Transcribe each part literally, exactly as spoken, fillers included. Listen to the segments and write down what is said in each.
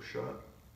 beautiful shot.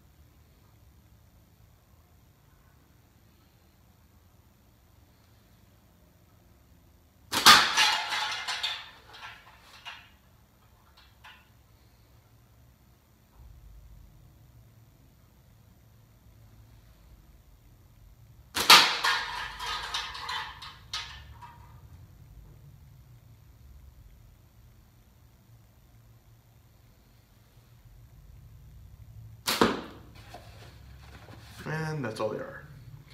And that's all they are.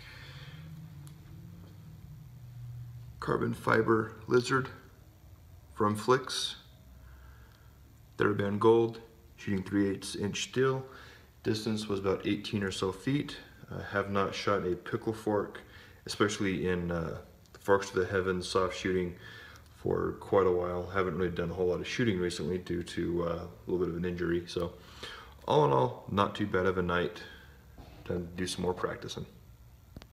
Carbon fiber lizard from Flicks. Theraband gold, shooting three eighths inch steel. Distance was about eighteen or so feet. I have not shot a pickle fork, especially in uh, the Forks to the Heavens soft shooting, for quite a while. Haven't really done a whole lot of shooting recently due to uh, a little bit of an injury. So all in all, not too bad of a night. Time to do some more practicing.